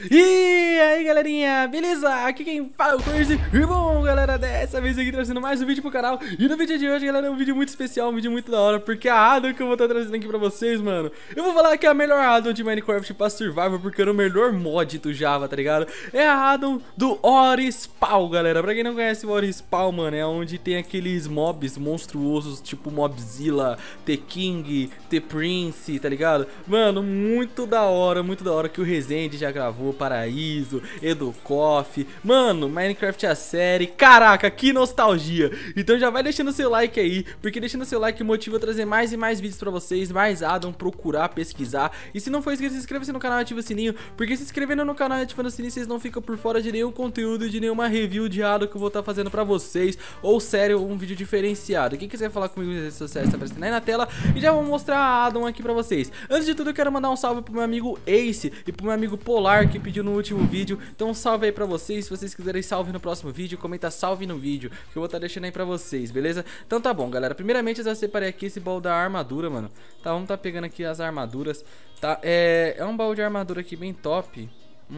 E aí galerinha, beleza? Aqui quem fala é o Crazy. E bom galera, dessa vez aqui trazendo mais um vídeo pro canal. E no vídeo de hoje galera, é um vídeo muito especial, um vídeo muito da hora. Porque a addon que eu vou estar trazendo aqui pra vocês, mano, eu vou falar que é a melhor addon de Minecraft pra Survival, porque era o melhor mod do Java, tá ligado? É a addon do Orispawn, galera. Pra quem não conhece o Orispawn, mano, é onde tem aqueles mobs monstruosos, tipo Mobzilla, The-King, The-Prince, tá ligado? Mano, muito da hora que o Resende já gravou. Paraíso, Educoff, mano, Minecraft a série, caraca, que nostalgia. Então já vai deixando seu like aí, porque deixando seu like motiva a trazer mais e mais vídeos pra vocês, mais addon, procurar, pesquisar. E se não for inscrito, inscreva-se no canal e ativa o sininho, porque se inscrevendo no canal e ativando o sininho, vocês não ficam por fora de nenhum conteúdo, de nenhuma review de addon que eu vou estar fazendo pra vocês, ou sério, um vídeo diferenciado. Quem quiser falar comigo nas redes sociais, tá aparecendo aí na tela, e já vou mostrar a addon aqui pra vocês. Antes de tudo, eu quero mandar um salve pro meu amigo Ace e pro meu amigo Polar, que pediu no último vídeo. Então salve aí pra vocês. Se vocês quiserem salve no próximo vídeo, comenta salve no vídeo, que eu vou estar deixando aí pra vocês, beleza? Então tá bom, galera. Primeiramente eu já separei aqui esse baú da armadura, mano. Tá, vamos tá pegando aqui as armaduras. Tá, é um baú de armadura aqui bem top.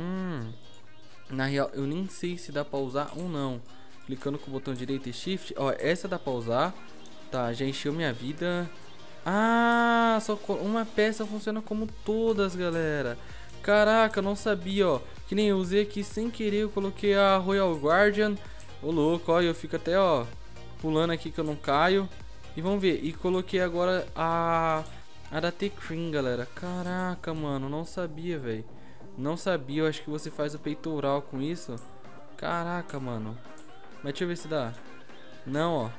Na real, eu nem sei se dá pra usar ou não. Clicando com o botão direito e shift. Ó, essa dá pra usar. Tá, já encheu minha vida. Ah, só uma peça funciona como todas, galera. Caraca, não sabia, ó. Que nem eu usei aqui sem querer, eu coloquei a Royal Guardian. Ô louco, ó, eu fico até, ó, pulando aqui que eu não caio. E vamos ver, e coloquei agora a da The-King, galera. Caraca, mano, não sabia, velho. Não sabia, eu acho que você faz o peitoral com isso. Caraca, mano. Mas deixa eu ver se dá. Não, ó.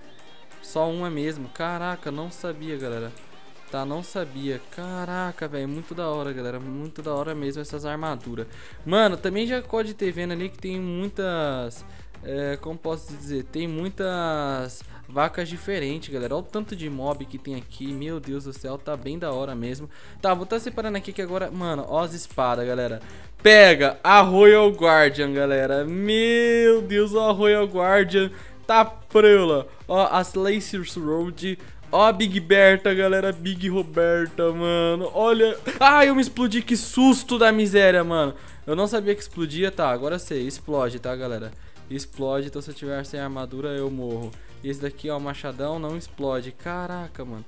Só uma mesmo. Caraca, não sabia, galera. Tá, não sabia. Caraca, velho, muito da hora, galera. Muito da hora mesmo essas armaduras. Mano, também já pode ter vendo ali que tem muitas... como posso dizer? Tem muitas vacas diferentes, galera. Olha o tanto de mob que tem aqui. Meu Deus do céu, tá bem da hora mesmo. Tá, vou estar separando aqui que agora... Mano, ó as espadas, galera. Pega a Royal Guardian, galera. Meu Deus, ó a Royal Guardian. Tá preula. Ó, as Lacers Road. Ó a Big Berta, galera, Big Roberta, mano. Olha, ai, eu me explodi, que susto da miséria, mano. Eu não sabia que explodia, tá, agora eu sei, explode, tá, galera. Explode, então se eu tiver sem armadura eu morro. E esse daqui, ó, o machadão não explode, caraca, mano.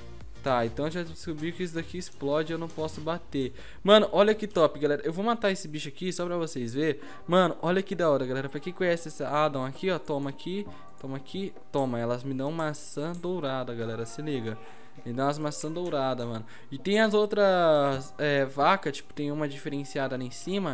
Tá, então eu já descobri que isso daqui explode e eu não posso bater. Mano, olha que top, galera. Eu vou matar esse bicho aqui só pra vocês verem. Mano, olha que da hora, galera. Pra quem conhece essa addon aqui, ó, toma aqui. Toma aqui, toma, elas me dão maçã dourada, galera, se liga. Me dão umas maçã dourada, mano. E tem as outras vacas, tipo, tem uma diferenciada ali em cima.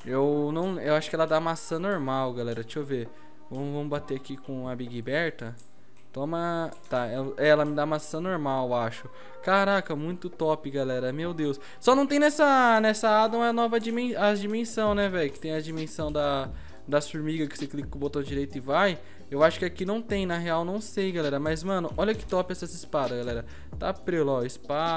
Eu acho que ela dá maçã normal, galera, deixa eu ver. Vamos bater aqui com a Big Berta. Toma, tá, ela me dá maçã normal, eu acho. Caraca, muito top, galera, meu Deus. Só não tem nessa addon a nova dimensão, né, velho? Que tem a dimensão das formigas, que você clica com o botão direito e vai. Eu acho que aqui não tem, na real, não sei, galera. Mas, mano, olha que top essas espadas, galera. Tá prelo, ó,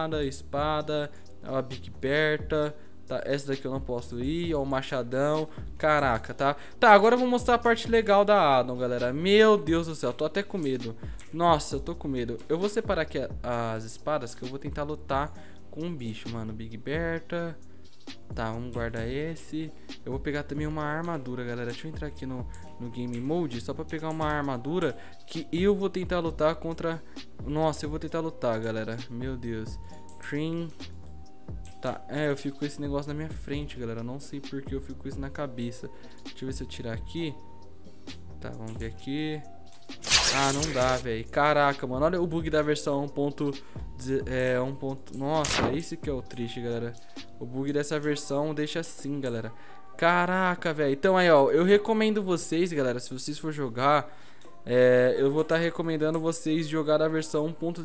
espada, ó, a Big Berta. Tá, essa daqui eu não posso ir, ó, o machadão. Caraca, tá? Tá, agora eu vou mostrar a parte legal da addon, galera. Meu Deus do céu, tô até com medo. Nossa, eu tô com medo. Eu vou separar aqui as espadas, que eu vou tentar lutar com um bicho, mano. Big Berta. Tá, vamos guardar esse. Eu vou pegar também uma armadura, galera. Deixa eu entrar aqui no Game Mode, só pra pegar uma armadura que eu vou tentar lutar contra... Nossa, eu vou tentar lutar, galera. Meu Deus. Cream. Tá, eu fico com esse negócio na minha frente, galera. Não sei porque eu fico com isso na cabeça. Deixa eu ver se eu tirar aqui. Tá, vamos ver aqui. Ah, não dá, velho. Caraca, mano. Olha o bug da versão 1. Nossa, esse que é o triste, galera. O bug dessa versão deixa assim, galera. Caraca, velho. Então aí, ó. Eu recomendo vocês, galera. Se vocês for jogar, eu vou estar recomendando vocês jogar a versão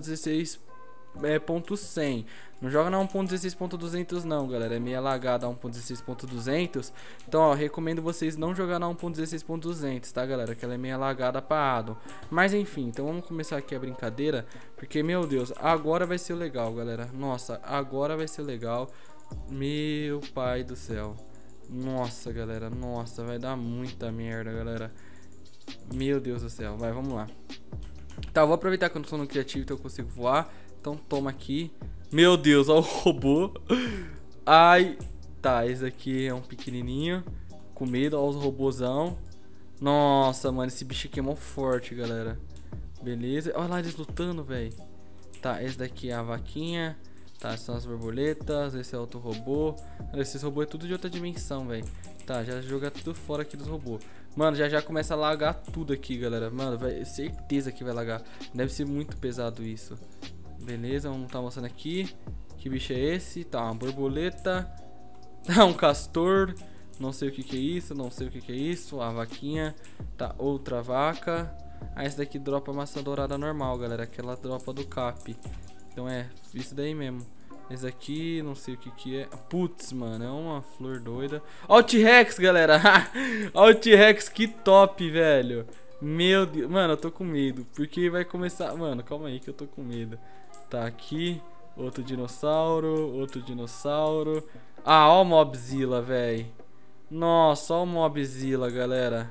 1.16.100. Não joga na 1.16.200 não, galera. É meio lagada a 1.16.200. Então, ó, recomendo vocês não jogar na 1.16.200, tá, galera? Que ela é meio lagada pra addon. Mas enfim, então vamos começar aqui a brincadeira. Porque, meu Deus, agora vai ser legal, galera. Nossa, agora vai ser legal. Meu pai do céu. Nossa, galera, nossa, vai dar muita merda, galera. Meu Deus do céu, vai, vamos lá. Tá, eu vou aproveitar que eu não tô no criativo, então eu consigo voar. Então toma aqui. Meu Deus, ó o robô. Ai, Tá, esse aqui é um pequenininho. Com medo, ó os robôzão. Nossa, mano, esse bicho aqui é mó forte, galera. Beleza. Olha lá eles lutando, velho. Tá, esse daqui é a vaquinha. Tá, são as borboletas. Esse é outro robô. Esses robôs é tudo de outra dimensão, velho. Tá, já joga tudo fora aqui dos robôs. Mano, já começa a lagar tudo aqui, galera. Mano, certeza que vai lagar. Deve ser muito pesado isso. Beleza, vamos tá mostrando aqui. Que bicho é esse? Tá, uma borboleta. Tá, um castor. Não sei o que é isso, não sei o que é isso. A vaquinha. Tá, outra vaca. Ah, esse daqui dropa maçã dourada normal, galera. Aquela dropa do cap. Então é, isso daí mesmo. Esse aqui, não sei o que é. Putz, mano, é uma flor doida. Ó o T-Rex, galera. Ó o T-Rex, que top, velho. Meu Deus, mano, eu tô com medo. Porque vai começar, mano, calma aí que eu tô com medo. Tá aqui, outro dinossauro. Outro dinossauro. Ah, ó o Mobzilla, velho. Nossa, ó o Mobzilla, galera.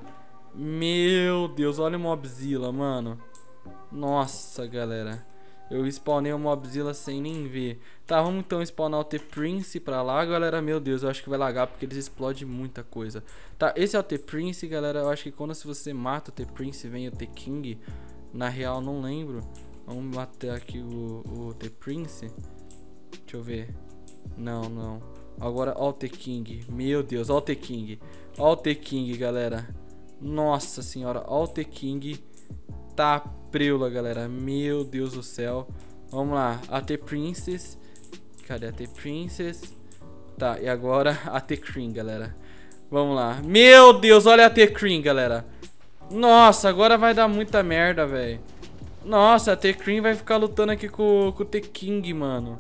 Meu Deus, olha o Mobzilla, mano. Nossa, galera. Eu spawnei o Mobzilla sem nem ver. Tá, vamos então spawnar o T-Prince pra lá, galera. Meu Deus, eu acho que vai lagar porque eles explodem muita coisa. Tá, esse é o T-Prince, galera. Eu acho que quando se você mata o T-Prince vem o T-King. Na real, não lembro. Vamos matar aqui o T-Prince. Deixa eu ver. Não. Agora, ó o T-King. Meu Deus, ó o T-King. Ó o T-King, galera. Nossa senhora, ó o T-King. Tá preula, galera. Meu Deus do céu. Vamos lá, a T-Princess. Cadê a T-Princess? Tá, e agora a T-Cream, galera. Vamos lá. Meu Deus, olha a T-Cream, galera. Nossa, agora vai dar muita merda, velho. Nossa, a T-Cream vai ficar lutando aqui com o T-King, mano.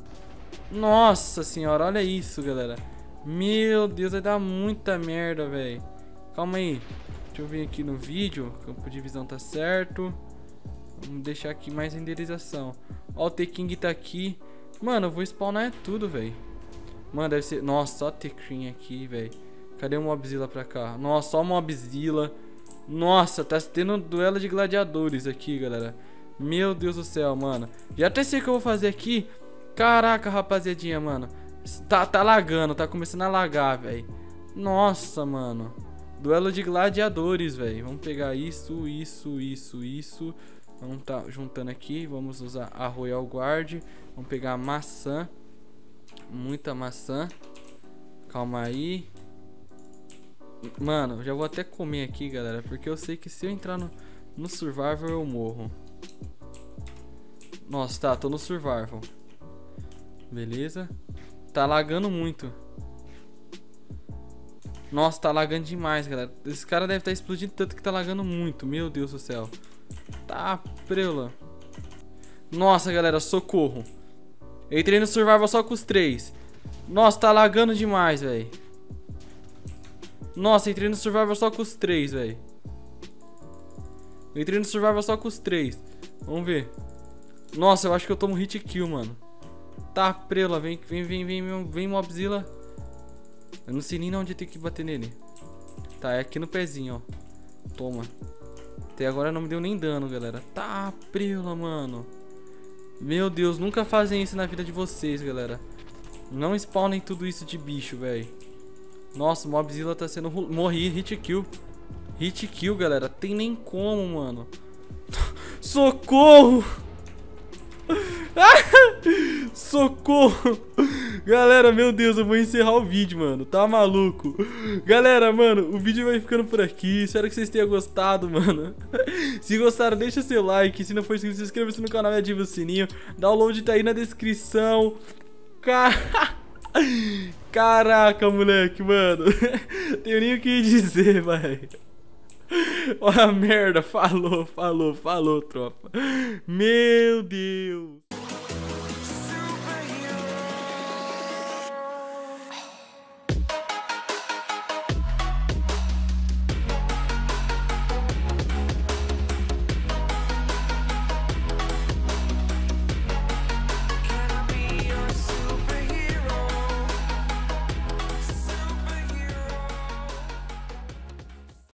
Nossa senhora, olha isso, galera. Meu Deus, vai dar muita merda, velho. Calma aí. Deixa eu vir aqui no vídeo. Campo de visão tá certo. Vamos deixar aqui mais renderização. Ó, o T-King tá aqui. Mano, eu vou spawnar tudo, velho. Mano, deve ser... Nossa, ó o T-Cream aqui, velho. Cadê o Mobzilla pra cá? Nossa, ó o Mobzilla. Nossa, tá tendo um duelo de gladiadores aqui, galera. Meu Deus do céu, mano. Já até sei o que eu vou fazer aqui. Caraca, rapaziadinha, mano. Tá lagando, tá começando a lagar, velho. Nossa, mano. Duelo de gladiadores, velho. Vamos pegar isso. Vamos tá juntando aqui. Vamos usar a Royal Guard. Vamos pegar a maçã. Muita maçã. Calma aí. Mano, já vou até comer aqui, galera. Porque eu sei que se eu entrar no Survival eu morro. Nossa, tá, tô no Survival. Beleza. Tá lagando muito. Nossa, tá lagando demais, galera. Esse cara deve estar explodindo tanto que tá lagando muito. Meu Deus do céu. Tá, preula. Nossa, galera, socorro. Eu entrei no Survival só com os 3. Nossa, tá lagando demais, velho. Nossa, entrei no Survival só com os 3, velho. Eu entrei no Survival só com os 3. Vamos ver. Nossa, eu acho que eu tomo hit kill, mano. Tá, preula. Vem, Mobzilla. Eu não sei nem onde tem que bater nele. Tá, é aqui no pezinho, ó. Toma. Até agora não me deu nem dano, galera. Tá, preula, mano. Meu Deus, nunca fazem isso na vida de vocês, galera. Não spawnem tudo isso de bicho, velho. Nossa, o Mobzilla tá sendo... Morri, hit kill. Hit kill, galera. Tem nem como, mano. Socorro! Socorro! Galera, meu Deus, eu vou encerrar o vídeo, mano. Tá maluco? Galera, mano, o vídeo vai ficando por aqui. Espero que vocês tenham gostado, mano. Se gostaram, deixa seu like. Se não for inscrito, se inscreva-se no canal e ativa o sininho. Download tá aí na descrição. Caraca, moleque, mano. Tenho nem o que dizer, velho. Olha a merda. Falou, tropa. Meu Deus.